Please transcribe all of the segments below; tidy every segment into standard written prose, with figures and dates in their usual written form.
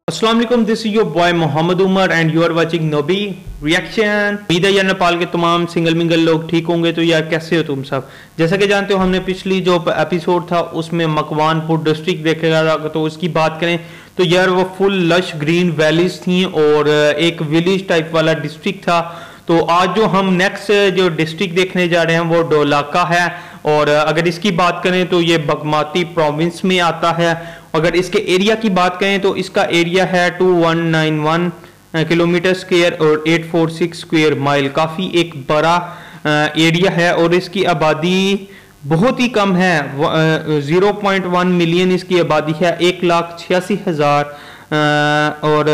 अस्सलाम वालेकुम, this is your boy Mohammad Umar and you are watching noobie reaction. उम्मीद है यार नेपाल के तमाम सिंगल मिंगल लोग ठीक होंगे। तो यार कैसे हो तुम सब? जैसा कि जानते हो हमने पिछली जो एपिसोड था उसमें मकवानपुर डिस्ट्रिक्ट देखेगा था, तो उसकी बात करें तो यार वो फुल लश ग्रीन वैलीज थी और एक विलेज टाइप वाला डिस्ट्रिक्ट था। तो आज जो हम नेक्स्ट जो डिस्ट्रिक्ट देखने जा रहे हैं वो डोलाका है। और अगर इसकी बात करें तो ये बागमती प्रोविंस में आता है। अगर इसके एरिया की बात करें तो इसका एरिया है 2191 किलोमीटर स्क्वायर और 846 स्क्वायर माइल। काफ़ी एक बड़ा एरिया है और इसकी आबादी बहुत ही कम है। 0.1 मिलियन इसकी आबादी है। 1,86,000 और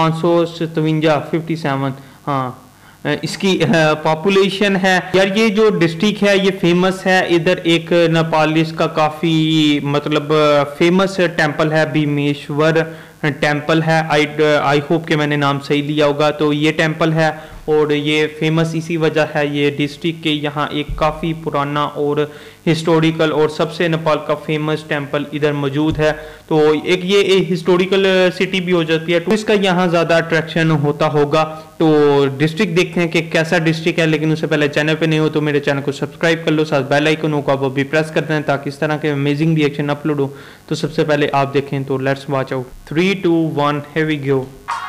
557 हाँ इसकी पॉपुलेशन है। यार ये जो डिस्ट्रिक्ट है ये फेमस है। इधर एक नेपालिस का काफ़ी मतलब फेमस टेम्पल है, भीमेश्वर टेम्पल है। आई होप कि मैंने नाम सही लिया होगा। तो ये टेम्पल है और ये फेमस इसी वजह है ये डिस्ट्रिक्ट के। यहाँ एक काफ़ी पुराना और हिस्टोरिकल और सबसे नेपाल का फेमस टेम्पल इधर मौजूद है। तो एक ये हिस्टोरिकल सिटी भी हो जाती है, तो इसका यहाँ ज़्यादा अट्रैक्शन होता होगा। तो डिस्ट्रिक्ट देखते हैं कि कैसा डिस्ट्रिक्ट है। लेकिन उससे पहले चैनल पे नहीं हो तो मेरे चैनल को सब्सक्राइब कर लो, साथ बेल आइकन को आप भी प्रेस कर दें ताकि इस तरह के अमेजिंग रिएक्शन अपलोड हो तो सबसे पहले आप देखें। तो let's watch out. 3 2 1 here we go.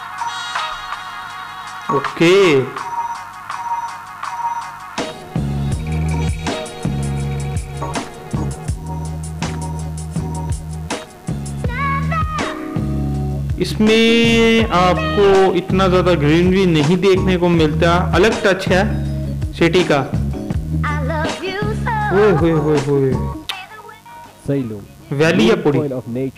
Okay इसमें आपको इतना ज्यादा ग्रीनरी नहीं देखने को मिलता। अलग टच है सिटी का। वैली है पूरी।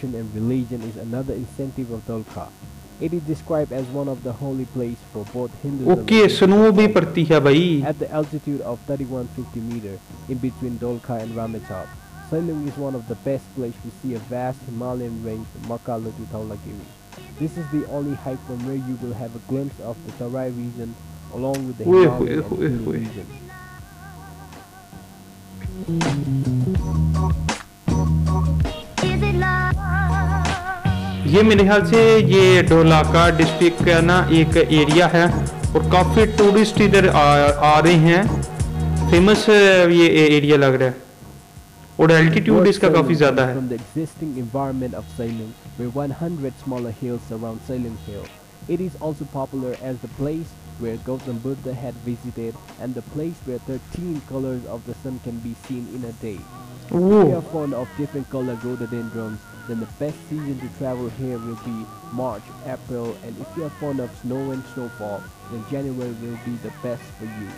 It is described as one of the holy place for both Hindus okay snow भी पड़ती है भाई। At the altitude of 3150 meter in between Dolka and Rametop, Salung is one of the best places to see a vast Himalayan range from Makalu to Dhaulagiri. This is the only hike from where you will have a glimpse of the Tarai region along with the Himalayan and Kulu region. ये मेरे ख्याल से ये ढोलाका district का ना एक area है और काफी टूरिस्ट इधर आ रहे हैं। फेमस ये एरिया लग रहा है और एल्टीट्यूड इसका काफी ज्यादा है। From the existing environment of Salung, where 100 smaller hills surround Salung Hill, it is also popular as the place where Gautam Buddha had visited and the place where 13 colors of the sun can be seen in a day. If you are fond of different colored rhododendrons, then the best season to travel here will be March, April, and if you are fond of snow and snowfall, then January will be the best for you.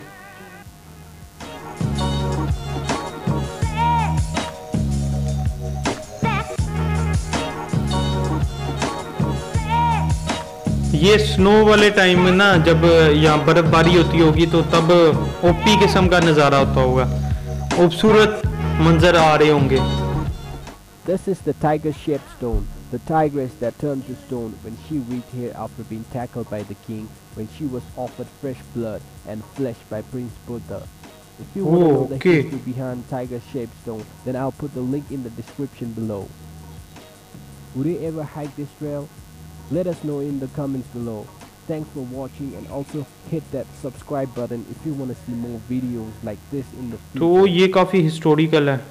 ये snow वाले time में ना जब यहाँ बर्फबारी होती होगी तो तब ओपी किस्म का नज़ारा होता होगा। खूबसूरत मंजर आ रहे होंगे। This is the tiger-shaped stone, the tigress that turned to stone when she reached here after being tackled by the king when she was offered fresh blood and flesh by Prince Buddha. If you want to know the history behind tiger-shaped stone, then I'll put the link in the description below. Would you ever hike this trail? Let us know in the comments below. Thanks for watching and also hit that subscribe button if you want to see more videos like this in the future. तो ये काफी historical है।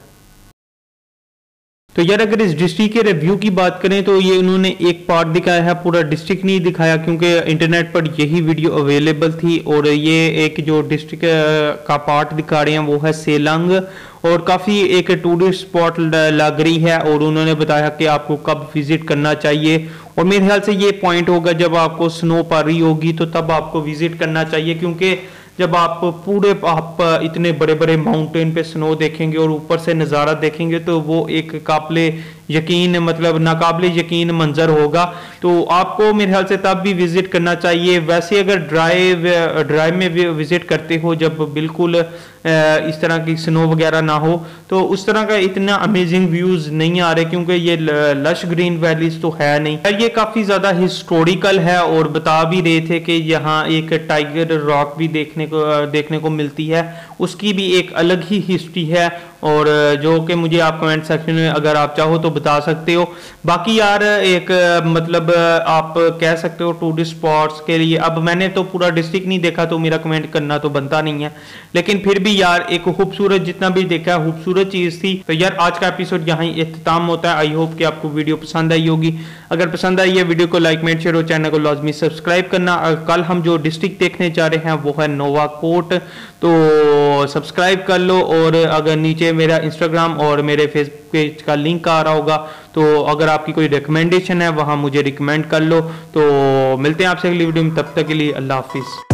तो यार अगर इस district के review की बात करें तो ये उन्होंने एक पार्ट दिखाया है, पूरा डिस्ट्रिक्ट नहीं दिखाया क्योंकि इंटरनेट पर यही वीडियो अवेलेबल थी। और ये एक जो डिस्ट्रिक्ट का पार्ट दिखा रहे हैं वो है सेलंग और काफ़ी एक टूरिस्ट स्पॉट लग रही है। और उन्होंने बताया कि आपको कब विजिट करना चाहिए और मेरे ख्याल से ये पॉइंट होगा जब आपको स्नो पड़ रही होगी तो तब आपको विजिट करना चाहिए। क्योंकि जब आप पूरे आप इतने बड़े बड़े माउंटेन पे स्नो देखेंगे और ऊपर से नज़ारा देखेंगे तो वो एक काबिले यकीन मतलब नाकाबिले यकीन मंजर होगा। तो आपको मेरे ख्याल से तब भी विजिट करना चाहिए। वैसे अगर ड्राइव में विजिट करते हो जब बिल्कुल इस तरह की स्नो वगैरह ना हो तो उस तरह का इतना अमेजिंग व्यूज नहीं आ रहे क्योंकि ये लश ग्रीन वैलीज तो है नहीं। ये काफ़ी ज़्यादा हिस्टोरिकल है और बता भी रहे थे कि यहाँ एक टाइगर रॉक भी देखने को मिलती है, उसकी भी एक अलग ही हिस्ट्री है। और जो कि मुझे आप कमेंट सेक्शन में अगर आप चाहो तो बता सकते हो। बाकी यार एक मतलब आप कह सकते हो टूरिस्ट स्पॉट्स के लिए, अब मैंने तो पूरा डिस्ट्रिक्ट नहीं देखा तो मेरा कमेंट करना तो बनता नहीं है, लेकिन फिर भी यार एक खूबसूरत जितना भी देखा खूबसूरत चीज़ थी। तो यार आज का एपिसोड यहाँ ही इख्तिताम होता है। आई होप कि आपको वीडियो पसंद आई होगी। अगर पसंद आई है वीडियो को लाइक मेट शेयर और चैनल को लाजमी सब्सक्राइब करना। कल हम जो डिस्ट्रिक्ट देखने जा रहे हैं वो है नोवाकोट, तो सब्सक्राइब कर लो। और अगर नीचे मेरा इंस्टाग्राम और मेरे फेसबुक पेज का लिंक आ रहा होगा, तो अगर आपकी कोई रिकमेंडेशन है वहाँ मुझे रिकमेंड कर लो। तो मिलते हैं आपसे अगली वीडियो में, तब तक के लिए अल्लाह हाफिज़।